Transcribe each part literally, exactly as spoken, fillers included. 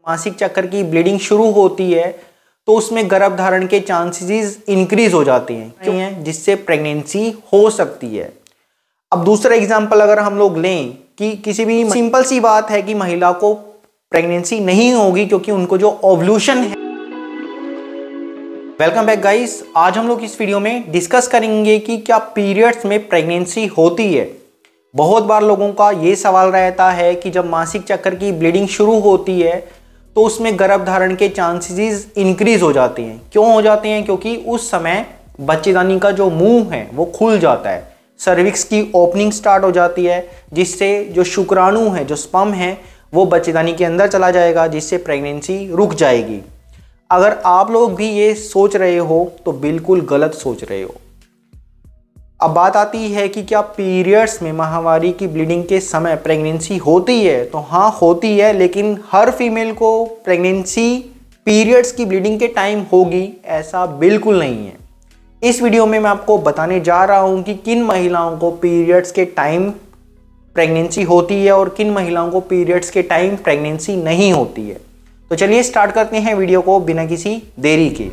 मासिक चक्र की ब्लीडिंग शुरू होती है तो उसमें गर्भधारण के चांसेस इंक्रीज हो जाते हैं, क्यों है, जिससे प्रेगनेंसी हो सकती है। अब दूसरा एग्जांपल अगर हम लोग लें कि किसी भी सिंपल सी बात है कि महिला को प्रेगनेंसी नहीं होगी क्योंकि उनको जो ओव्यूलेशन है। वेलकम बैक गाइस, आज हम लोग इस वीडियो में डिस्कस करेंगे कि क्या पीरियड्स में प्रेगनेंसी होती है। बहुत बार लोगों का ये सवाल रहता है कि जब मासिक चक्र की ब्लीडिंग शुरू होती है तो उसमें गर्भधारण के चांसेस इंक्रीज हो जाते हैं। क्यों हो जाते हैं? क्योंकि उस समय बच्चेदानी का जो मुंह है वो खुल जाता है, सर्विक्स की ओपनिंग स्टार्ट हो जाती है, जिससे जो शुक्राणु है, जो स्पर्म है, वो बच्चेदानी के अंदर चला जाएगा, जिससे प्रेगनेंसी रुक जाएगी। अगर आप लोग भी ये सोच रहे हो तो बिल्कुल गलत सोच रहे हो। अब बात आती है कि क्या पीरियड्स में माहवारी की ब्लीडिंग के समय प्रेगनेंसी होती है? तो हाँ, होती है, लेकिन हर फीमेल को प्रेगनेंसी पीरियड्स की ब्लीडिंग के टाइम होगी ऐसा बिल्कुल नहीं है। इस वीडियो में मैं आपको बताने जा रहा हूँ कि किन महिलाओं को पीरियड्स के टाइम प्रेगनेंसी होती है और किन महिलाओं को पीरियड्स के टाइम प्रेगनेंसी नहीं होती है। तो चलिए स्टार्ट करते हैं वीडियो को बिना किसी देरी के।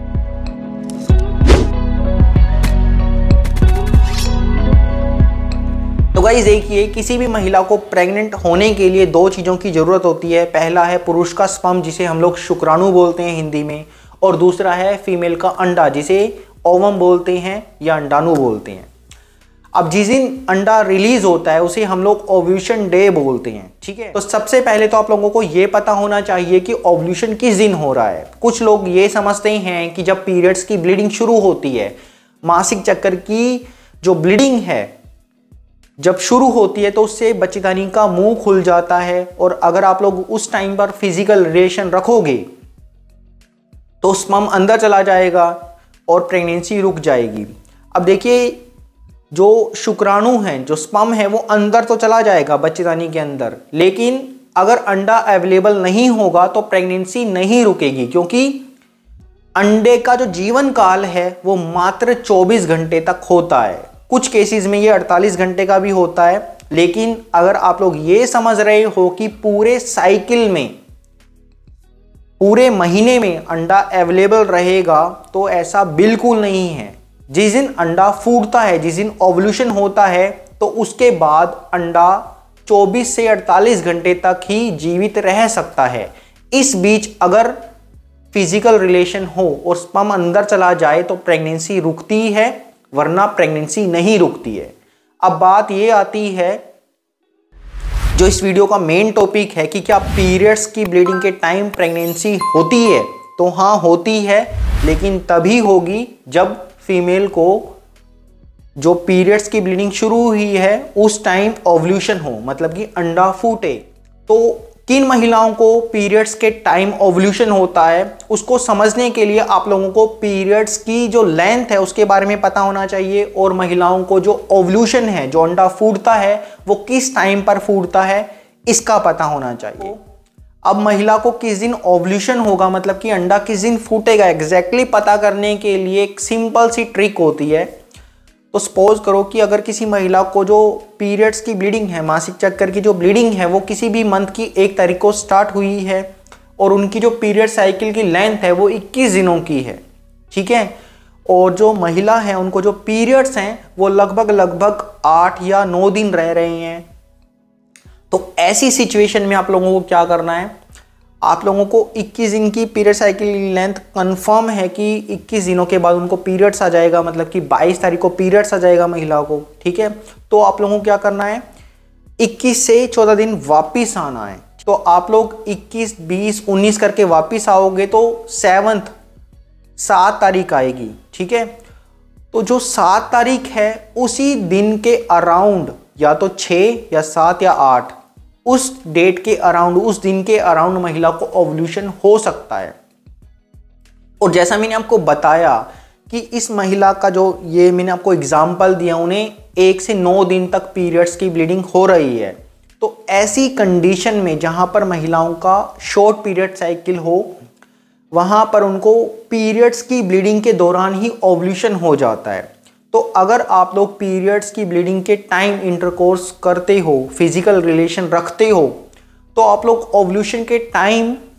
तो गाइस देखिए, किसी भी महिला को प्रेग्नेंट होने के लिए दो चीज़ों की ज़रूरत होती है। पहला है पुरुष का स्पर्म, जिसे हम लोग शुक्राणु बोलते हैं हिंदी में, और दूसरा है फीमेल का अंडा, जिसे ओवम बोलते हैं या अंडाणु बोलते हैं। अब जिस दिन अंडा रिलीज होता है उसे हम लोग ओव्यूलेशन डे बोलते हैं, ठीक है। तो सबसे पहले तो आप लोगों को ये पता होना चाहिए कि ओव्यूलेशन किस दिन हो रहा है। कुछ लोग ये समझते हैं कि जब पीरियड्स की ब्लीडिंग शुरू होती है, मासिक चक्र की जो ब्लीडिंग है जब शुरू होती है तो उससे बच्चेदानी का मुंह खुल जाता है, और अगर आप लोग उस टाइम पर फिजिकल रिलेशन रखोगे तो स्पर्म अंदर चला जाएगा और प्रेगनेंसी रुक जाएगी। अब देखिए, जो शुक्राणु है, जो स्पर्म है, वो अंदर तो चला जाएगा बच्चेदानी के अंदर, लेकिन अगर अंडा अवेलेबल नहीं होगा तो प्रेगनेंसी नहीं रुकेगी, क्योंकि अंडे का जो जीवन काल है वो मात्र चौबीस घंटे तक होता है। कुछ केसेस में ये अड़तालीस घंटे का भी होता है, लेकिन अगर आप लोग ये समझ रहे हो कि पूरे साइकिल में, पूरे महीने में अंडा अवेलेबल रहेगा, तो ऐसा बिल्कुल नहीं है। जिस दिन अंडा फूटता है, जिस दिन ओव्यूलेशन होता है, तो उसके बाद अंडा चौबीस से अड़तालीस घंटे तक ही जीवित रह सकता है। इस बीच अगर फिजिकल रिलेशन हो और स्पर्म अंदर चला जाए तो प्रेगनेंसी रुकती है, वरना प्रेगनेंसी नहीं रुकती है। अब बात ये आती है, जो इस वीडियो का मेन टॉपिक है, कि क्या पीरियड्स की ब्लीडिंग के टाइम प्रेगनेंसी होती है? तो हाँ, होती है, लेकिन तभी होगी जब फीमेल को जो पीरियड्स की ब्लीडिंग शुरू हुई है उस टाइम ओव्यूलेशन हो, मतलब कि अंडा फूटे। तो किन महिलाओं को पीरियड्स के टाइम ओव्यूलेशन होता है, उसको समझने के लिए आप लोगों को पीरियड्स की जो लेंथ है उसके बारे में पता होना चाहिए, और महिलाओं को जो ओव्यूलेशन है, जो अंडा फूटता है, वो किस टाइम पर फूटता है, इसका पता होना चाहिए। अब महिला को किस दिन ओव्यूलेशन होगा, मतलब कि अंडा किस दिन फूटेगा, एग्जैक्टली पता करने के लिए एक सिंपल सी ट्रिक होती है। तो सपोज करो कि अगर किसी महिला को जो पीरियड्स की ब्लीडिंग है, मासिक चक्कर की जो ब्लीडिंग है, वो किसी भी मंथ की एक तारीख को स्टार्ट हुई है और उनकी जो पीरियड साइकिल की लेंथ है वो इक्कीस दिनों की है, ठीक है। और जो महिला है उनको जो पीरियड्स हैं वो लगभग लगभग आठ या नौ दिन रह रहे हैं। तो ऐसी सिचुएशन में आप लोगों को क्या करना है, आप लोगों को इक्कीस दिन की पीरियड साइकिल लेंथ कंफर्म है कि इक्कीस दिनों के बाद उनको पीरियड्स आ जाएगा, मतलब कि बाईस तारीख को पीरियड्स आ जाएगा महिला को, ठीक है। तो आप लोगों को क्या करना है, इक्कीस से चौदह दिन वापस आना है। तो आप लोग इक्कीस, बीस, उन्नीस करके वापस आओगे तो सेवंथ सात तारीख आएगी, ठीक है। तो जो सात तारीख है उसी दिन के अराउंड, या तो छः या सात या आठ, उस डेट के अराउंड, उस दिन के अराउंड महिला को ओव्यूलेशन हो सकता है। और जैसा मैंने आपको बताया कि इस महिला का जो ये मैंने आपको एग्जाम्पल दिया, उन्हें एक से नौ दिन तक पीरियड्स की ब्लीडिंग हो रही है। तो ऐसी कंडीशन में जहां पर महिलाओं का शॉर्ट पीरियड साइकिल हो, वहां पर उनको पीरियड्स की ब्लीडिंग के दौरान ही ओव्यूलेशन हो जाता है। तो अगर आप लोग पीरियड्स की ब्लीडिंग के टाइम इंटरकोर्स करते हो, फिजिकल रिलेशन रखते हो, तो आप लोग ओव्यूलेशन के टाइम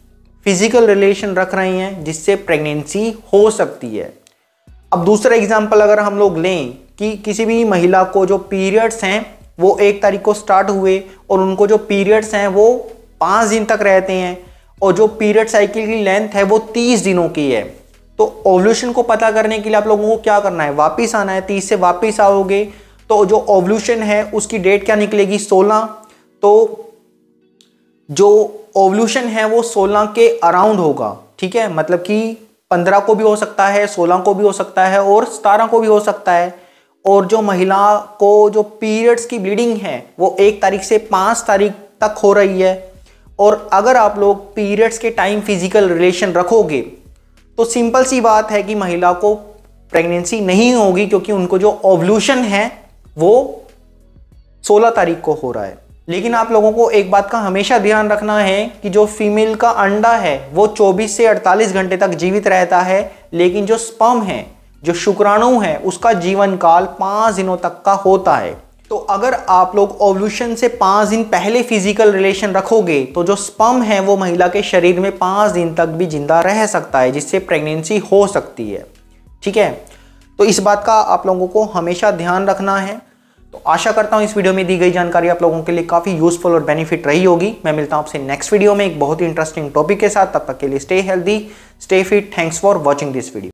फिजिकल रिलेशन रख रहे हैं जिससे प्रेगनेंसी हो सकती है। अब दूसरा एग्जाम्पल अगर हम लोग लें कि किसी भी महिला को जो पीरियड्स हैं वो एक तारीख को स्टार्ट हुए और उनको जो पीरियड्स हैं वो पाँच दिन तक रहते हैं और जो पीरियड साइकिल की लेंथ है वो तीस दिनों की है, तो ओव्यूलेशन को पता करने के लिए आप लोगों को क्या करना है, वापस आना है। तीस से वापस आओगे तो जो ओव्यूलेशन है उसकी डेट क्या निकलेगी, सोलह। तो जो ओव्यूलेशन है वो सोलह के अराउंड होगा, ठीक है, मतलब कि पंद्रह को भी हो सकता है, सोलह को भी हो सकता है और सतारह को भी हो सकता है। और जो महिला को जो पीरियड्स की ब्लीडिंग है वो एक तारीख से पाँच तारीख तक हो रही है, और अगर आप लोग पीरियड्स के टाइम फिजिकल रिलेशन रखोगे तो सिंपल सी बात है कि महिला को प्रेगनेंसी नहीं होगी, क्योंकि उनको जो ओव्यूलेशन है वो सोलह तारीख को हो रहा है। लेकिन आप लोगों को एक बात का हमेशा ध्यान रखना है कि जो फीमेल का अंडा है वो चौबीस से अड़तालीस घंटे तक जीवित रहता है, लेकिन जो स्पर्म है, जो शुक्राणु है, उसका जीवन काल पाँच दिनों तक का होता है। तो अगर आप लोग ओव्यूलेशन से पाँच दिन पहले फिजिकल रिलेशन रखोगे तो जो स्पर्म है वो महिला के शरीर में पाँच दिन तक भी जिंदा रह सकता है, जिससे प्रेगनेंसी हो सकती है, ठीक है। तो इस बात का आप लोगों को हमेशा ध्यान रखना है। तो आशा करता हूँ इस वीडियो में दी गई जानकारी आप लोगों के लिए काफ़ी यूजफुल और बेनिफिट रही होगी। मैं मिलता हूँ आपसे नेक्स्ट वीडियो में एक बहुत ही इंटरेस्टिंग टॉपिक के साथ। तब तक के लिए stay healthy, stay fit. Thanks for watching this video.